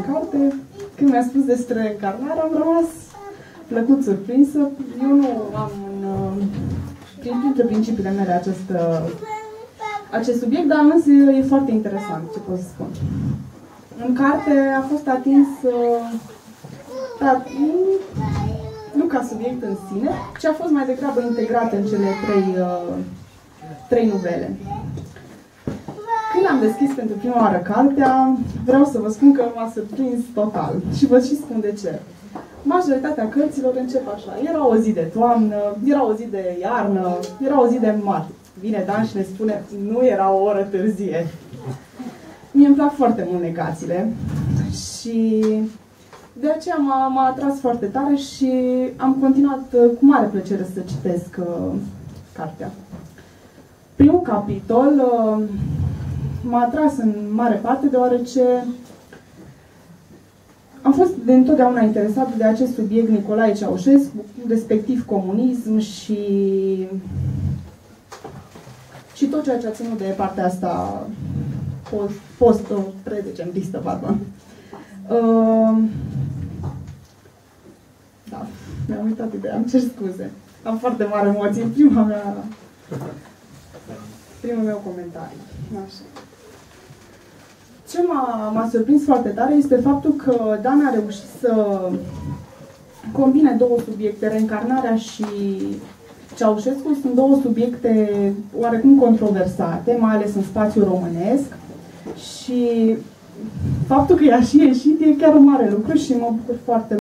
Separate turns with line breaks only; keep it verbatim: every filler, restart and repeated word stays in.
carte. Când mi-a spus despre reîncarnare, am rămas plăcut surprinsă. Eu nu am în, prin, printre principiile mele acest, acest subiect, dar însă e foarte interesant, ce pot să spun. În carte a fost atins, dar nu ca subiect în sine, ci a fost mai degrabă integrat în cele trei, trei novele. Când am deschis pentru prima oară cartea, vreau să vă spun că m-a surprins total. Și vă și spun de ce. Majoritatea cărților încep așa. Era o zi de toamnă, era o zi de iarnă, era o zi de mare. Vine Dan și ne spune, nu era o oră târzie. Mie îmi plac foarte mult negațiile și de aceea m-a atras foarte tare și am continuat cu mare plăcere să citesc uh, cartea. Primul capitol uh, m-a atras în mare parte deoarece am fost de întotdeauna interesat de acest subiect Nicolae Ceaușescu, respectiv comunism și, și tot ceea ce a ținut de partea asta post-predecentistă, pardon. Uh, da, mi-am uitat ideea, îmi cer scuze. Am foarte mare emoție în prima mea, primul meu comentariu. Așa. Ce m-a surprins foarte tare este faptul că Dan a reușit să combine două subiecte, reîncarnarea și Ceaușescu. Sunt două subiecte oarecum controversate, mai ales în spațiul românesc. Și faptul că i-a și ieșit e chiar un mare lucru și mă bucur foarte